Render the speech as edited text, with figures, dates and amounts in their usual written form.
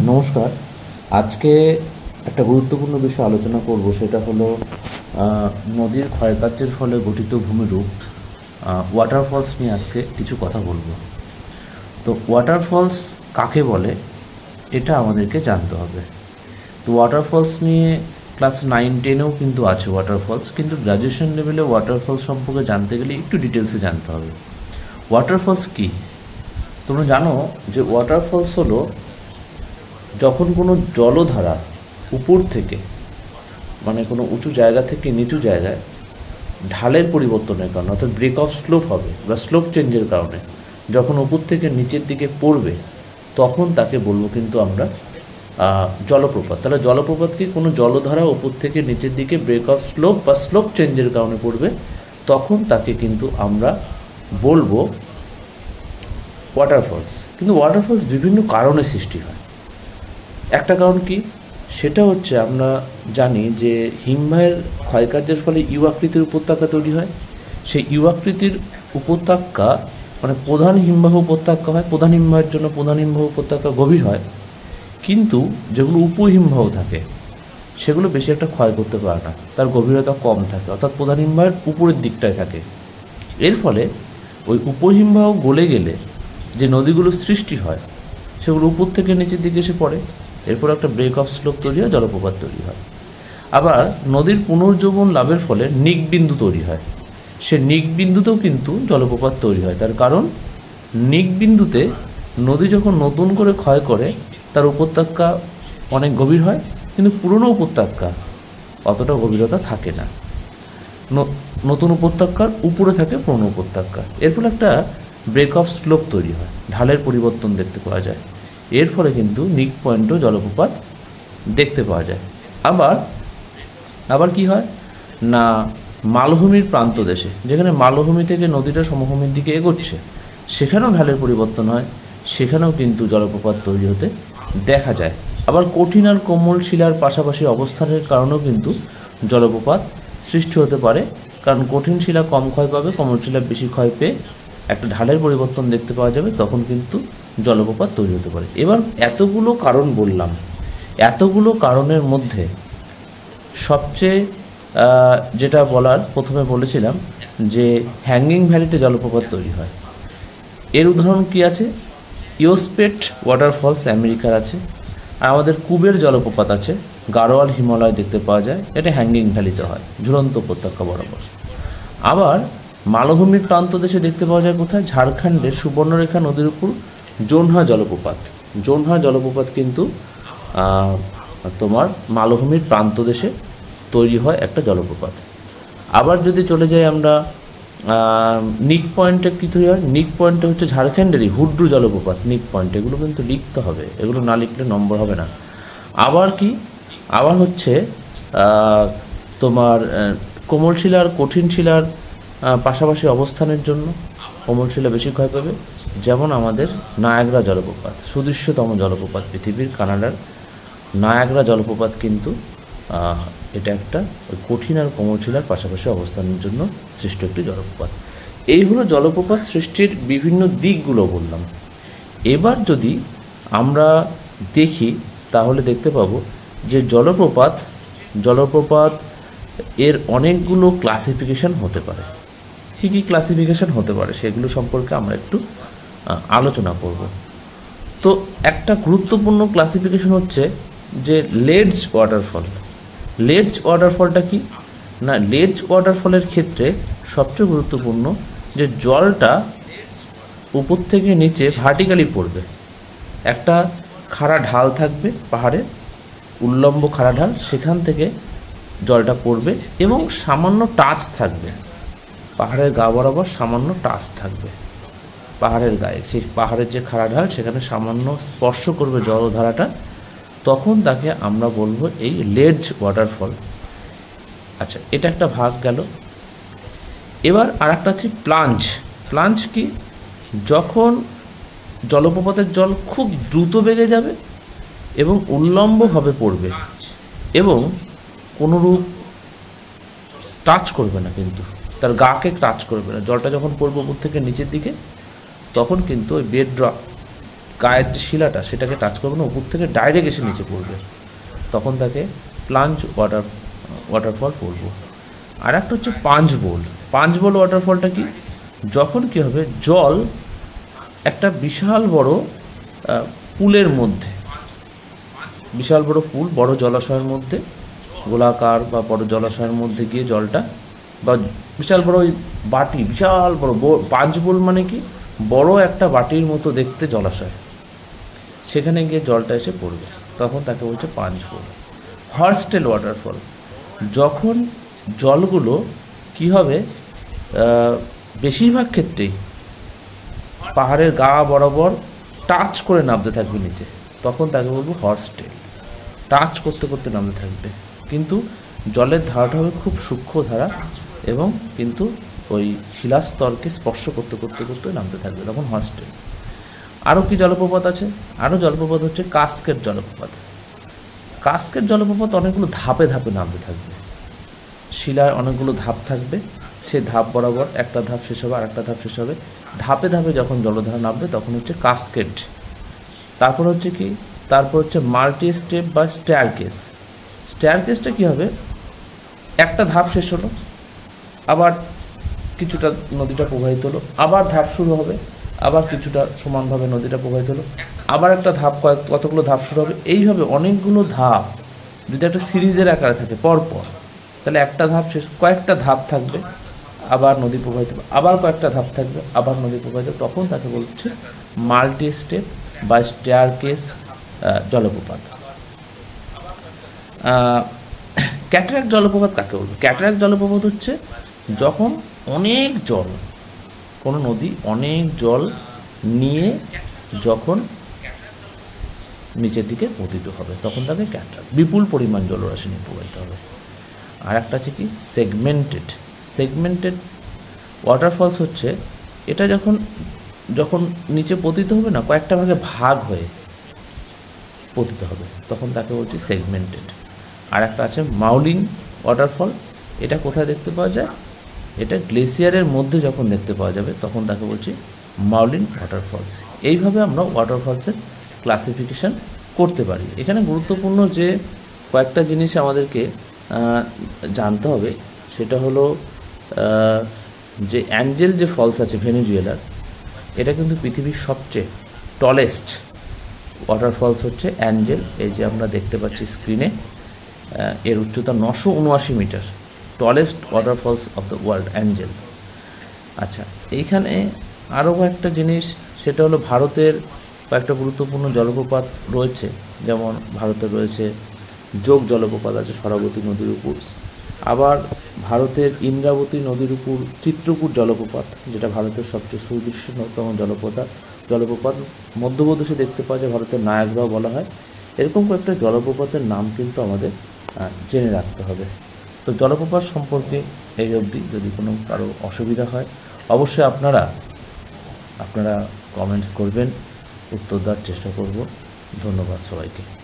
নমস্কার। আজকে একটা গুরুত্বপূর্ণ বিষয় আলোচনা করব, সেটা হলো নদীর ক্ষয়কার্যের ফলে গঠিত ভূমিরূপ ওয়াটারফলস নিয়ে আজকে কিছু কথা বলবো। তো ওয়াটারফলস কাকে বলে এটা আমাদেরকে জানতে হবে। তো ওয়াটারফলস নিয়ে ক্লাস 9-10-এও কিন্তু আছে ওয়াটারফলস, কিন্তু গ্র্যাজুয়েশন লেভেলে ওয়াটারফলস সম্পর্কে জানতে গেলে একটু ডিটেলসে জানতে হবে। ওয়াটারফলস কী তোমরা জানো যে ওয়াটারফলস হলো যখন কোনো জলধারা উপর থেকে, মানে কোনো উঁচু জায়গা থেকে নিচু জায়গায় ঢালের পরিবর্তনের কারণে, অর্থাৎ ব্রেক অফ স্লোপ হবে বা স্লোপ চেঞ্জের কারণে যখন উপর থেকে নিচের দিকে পড়বে, তখন তাকে বলবো কিন্তু আমরা জলপ্রপাত। তাহলে জলপ্রপাত কি? কোনো জলধারা উপর থেকে নিচের দিকে ব্রেক অফ স্লোপ বা স্লোপ চেঞ্জের কারণে পড়বে, তখন তাকে কিন্তু আমরা বলবো ওয়াটারফলস। কিন্তু ওয়াটারফলস বিভিন্ন কারণে সৃষ্টি হয়। একটা কারণ কি? সেটা হচ্ছে আমরা জানি যে হিমবাহের ক্ষয়কার্যের ফলে ইউ আকৃতির উপত্যকা তৈরি হয়। সেই ইউ আকৃতির উপত্যকা মানে প্রধান হিমবাহ উপত্যকা হয়। প্রধান হিমবাহের জন্য প্রধান হিমবাহ উপত্যকা গভীর হয়, কিন্তু যেগুলো উপহিমবাহ থাকে সেগুলো বেশি একটা ক্ষয় করতে পারে না, তার গভীরতা কম থাকে, অর্থাৎ প্রধান হিমবাহের উপরের দিকটায় থাকে। এর ফলে ওই উপহিমবাহ গলে গেলে যে নদীগুলো সৃষ্টি হয় সেগুলো উপর থেকে নিচের দিকে এসে পড়ে। এরপর একটা ব্রেক অফ স্লোপ তৈরি হয়, জলপ্রপাত তৈরি হয়। আবার নদীর পুনর্জীবন লাভের ফলে নিকবিন্দু তৈরি হয়। সে নিকবিন্দুতেও কিন্তু জলপ্রপাত তৈরি হয়। তার কারণ নিকবিন্দুতে নদী যখন নতুন করে ক্ষয় করে তার উপত্যকা অনেক গভীর হয়, কিন্তু পুরনো উপত্যকা অতটা গভীরতা থাকে না। নতুন উপত্যকার উপরে থাকে পুরনো উপত্যকা। এর ফলে একটা ব্রেক অফ স্লোপ তৈরি হয়, ঢালের পরিবর্তন দেখতে পাওয়া যায়। এর ফলে কিন্তু নিক পয়েন্টও জলপ্রপাত দেখতে পাওয়া যায়। আবার কি হয় না, মালভূমির প্রান্ত দেশে, যেখানে মালভূমি থেকে নদীটা সমভূমির দিকে এগোচ্ছে, সেখানেও ঢালের পরিবর্তন হয়, সেখানেও কিন্তু জলপ্রপাত তৈরি হতে দেখা যায়। আবার কঠিন আর কোমল শিলার পাশাপাশি অবস্থানের কারণেও কিন্তু জলপ্রপাত সৃষ্টি হতে পারে, কারণ কঠিন শিলা কম ক্ষয় পাবে, কোমল শিলা বেশি ক্ষয় পেয়ে একটা ঢালের পরিবর্তন দেখতে পাওয়া যাবে, তখন কিন্তু জলপ্রপাত তৈরি হতে পারে। এবার এতগুলো কারণ বললাম, এতগুলো কারণের মধ্যে সবচেয়ে যেটা বলার, প্রথমে বলেছিলাম যে হ্যাঙ্গিং ভ্যালিতে জলপ্রপাত তৈরি হয়। এর উদাহরণ কি আছে? ইয়োসপেট ওয়াটারফলস আমেরিকার আছে, আর আমাদের কুবের জলপ্রপাত আছে, গাড়োয়াল হিমালয় দেখতে পাওয়া যায়, এটা হ্যাঙ্গিং ভ্যালিতে হয়, ঝুলন্ত উপত্যকা বরাবর। আবার মালভূমির প্রান্ত দেশে দেখতে পাওয়া যায় কোথায়? ঝাড়খণ্ডের সুবর্ণরেখা নদীর উপর জোনহা জলপ্রপাত। জোনহা জলপ্রপাত কিন্তু তোমার মালভূমির প্রান্ত দেশে তৈরি হয় একটা জলপ্রপাত। আবার যদি চলে যাই আমরা নিক পয়েন্টে, কী তৈরি হয়? নিক পয়েন্টে হচ্ছে ঝাড়খণ্ডেরই হুড্রু জলপ্রপাত, নিক পয়েন্ট। এগুলো কিন্তু লিখতে হবে, এগুলো না লিখলে নম্বর হবে না। আবার কি? আবার হচ্ছে তোমার কোমল শিলার কঠিন শিলার পাশাপাশি অবস্থানের জন্য কোমল শিলা বেশি ক্ষয় পাবে, যেমন আমাদের নায়াগ্রা জলপ্রপাত, সুদৃশ্যতম জলপ্রপাত পৃথিবীর, কানাডার নায়াগ্রা জলপ্রপাত কিন্তু এটা একটা কঠিন আর কোমল শিলার পাশাপাশি অবস্থানের জন্য সৃষ্ট একটি জলপ্রপাত। এই হলো জলপ্রপাত সৃষ্টির বিভিন্ন দিকগুলো বললাম। এবার যদি আমরা দেখি তাহলে দেখতে পাবো যে জলপ্রপাত এর অনেকগুলো ক্লাসিফিকেশন হতে পারে। কী কী ক্লাসিফিকেশন হতে পারে সেগুলো সম্পর্কে আমরা একটু আলোচনা করব। তো একটা গুরুত্বপূর্ণ ক্লাসিফিকেশন হচ্ছে যে লেডজ ওয়াটারফল। লেডজ ওয়াটারফলটা কি না, লেডজ ওয়াটারফলের ক্ষেত্রে সবচেয়ে গুরুত্বপূর্ণ যে জলটা উপর থেকে নিচে ভার্টিক্যালি পড়বে। একটা খাড়া ঢাল থাকবে, পাহাড়ে উল্লম্ব খাড়া ঢাল, সেখান থেকে জলটা পড়বে এবং সামান্য টাচ থাকবে, পাহাড়ের গা বরাবর সামান্য টাচ থাকবে পাহাড়ের গায়ে, সেই পাহাড়ের যে খাড়া ঢাল সেখানে সামান্য স্পর্শ করবে জলধারাটা, তখন তাকে আমরা বলবো এই লেডজ ওয়াটারফল। আচ্ছা, এটা একটা ভাগ গেল। এবার আর একটা আছে প্লাঞ্জ। প্লাঞ্জ কি? যখন জলপ্রপাতের জল খুব দ্রুত বেগে যাবে এবং উল্লম্বভাবে পড়বে এবং কোনোরূপ টাচ করবে না, কিন্তু তার গাকে টাচ করবে না। জলটা যখন পড়বে উপর থেকে নিচের দিকে, তখন কিন্তু ওই বেড রক গায়ের যে শিলাটা সেটাকে টাচ করবে না, উপর থেকে ডাইরেক্ট এসে নিচে পড়বে, তখন তাকে প্লাঞ্জ ওয়াটারফল বলবো। আর একটা হচ্ছে পাঞ্চ বোল ওয়াটারফলটা কি, যখন কি হবে জল একটা বিশাল বড় পুলের মধ্যে, বিশাল বড় পুল, বড় জলাশয়ের মধ্যে, গোলাকার বা বড় জলাশয়ের মধ্যে গিয়ে জলটা, বা বিশাল বড় ওই বাটি, বিশাল বড় পাঞ্চ বোল মানে কি, বড় একটা বাটির মতো দেখতে জলাশয়, সেখানে গিয়ে জলটা এসে পড়বে, তখন তাকে বলছে পাঞ্চ বোল। হর্সটেল ওয়াটারফল, যখন জলগুলো কি হবে বেশিরভাগ ক্ষেত্রেই পাহাড়ের গা বরাবর টাচ করে নামতে থাকবে নিচে, তখন তাকে বলবো হর্সটেল। টাচ করতে করতে নামতে থাকবে, কিন্তু জলের ধারাটা হবে খুব সূক্ষ্ম ধারা, এবং কিন্তু ওই শিলাস্তরকে স্পর্শ করতে করতে করতে নামতে থাকবে, তখন হর্সটেল। আরও কি জলপ্রপাত আছে, আরও জলপ্রপাত হচ্ছে কাস্কেড জলপ্রপাত। কাস্কেড জলপ্রপাত অনেকগুলো ধাপে ধাপে নামতে থাকবে, শিলায় অনেকগুলো ধাপ থাকবে, সেই ধাপ বরাবর একটা ধাপ শেষ হবে, আর একটা ধাপ শেষ হবে, ধাপে ধাপে যখন জলধারা নামবে তখন হচ্ছে কাস্কেড। তারপর হচ্ছে কি, তারপর হচ্ছে মাল্টি স্টেপ বা স্টেয়ারকেস। স্টেয়ারকেসটা কী হবে, একটা ধাপ শেষ হলো, আবার কিছুটা নদীটা প্রবাহিত হলো, আবার ধাপ শুরু হবে, আবার কিছুটা সমানভাবে নদীটা প্রবাহিত হলো, আবার একটা ধাপ, কতগুলো ধাপ শুরু হবে, এইভাবে অনেকগুলো ধাপ যদি একটা সিরিজের আকারে থাকে পরপর, তাহলে একটা ধাপ শেষ, কয়েকটা ধাপ থাকবে, আবার নদী প্রবাহিত হবে, আবার কয়েকটা ধাপ থাকবে, আবার নদী প্রবাহিত, তখন তাকে বলছে মাল্টি স্টেপ বা স্টেয়ারকেস জলপ্রপাত। ক্যাটারাক্ট জলপ্রপাত কাকে বলবো? ক্যাটারাক্ট জলপ্রপাত হচ্ছে যখন অনেক জল, কোনো নদী অনেক জল নিয়ে যখন নিচের দিকে পতিত হবে, তখন তাকে ক্যাটারাক্ট, বিপুল পরিমাণ জলরাশি নিয়ে প্রবাহিত হবে। আর একটা আছে কি সেগমেন্টেড ওয়াটারফলস হচ্ছে, এটা যখন নিচে পতিত হবে না, কয়েকটা ভাগে ভাগ হয়ে পতিত হবে, তখন তাকে বলছি সেগমেন্টেড। আর একটা আছে মাউলিন ওয়াটারফল, এটা কোথায় দেখতে পাওয়া যায়, এটা গ্লেসিয়ারের মধ্যে যখন দেখতে পাওয়া যাবে তখন তাকে বলছি মাউলিন ওয়াটারফলস। এইভাবে আমরা ওয়াটারফলসের ক্লাসিফিকেশন করতে পারি। এখানে গুরুত্বপূর্ণ যে কয়েকটা জিনিস আমাদেরকে জানতে হবে, সেটা হলো যে অ্যাঞ্জেল যে ফলস আছে ভেনেজুয়েলার, এটা কিন্তু পৃথিবীর সবচেয়ে টলেস্ট ওয়াটারফলস হচ্ছে অ্যাঞ্জেল। এই যে আমরা দেখতে পাচ্ছি স্ক্রিনে, এর উচ্চতা 979 মিটার, tallest waterfalls of the world Angel. আচ্ছা, এইখানে আরও একটা জিনিস, সেটা হলো ভারতের কয়েকটা গুরুত্বপূর্ণ জলপ্রপাত রয়েছে, যেমন ভারতে রয়েছে যোগ জলপ্রপাত আছে শরাবতী নদীর উপর, আবার ভারতের ইন্দ্রাবতী নদীর উপর চিত্রকূট জলপ্রপাত, যেটা ভারতের সবচেয়ে সুদৃশ্যতম জলপ্রপাত মধ্যপ্রদেশে দেখতে পাওয়া যায়, ভারতের নায়াগ্রাও বলা হয়। এরকম কয়েকটা জলপ্রপাতের নাম কিন্তু আমাদের জেনে রাখতে হবে। তো জলপ্রপাত সম্পর্কে এই অবধি, যদি কোনো কারো অসুবিধা হয় অবশ্যই আপনারা কমেন্টস করবেন, উত্তর দেওয়ার চেষ্টা করব। ধন্যবাদ সবাইকে।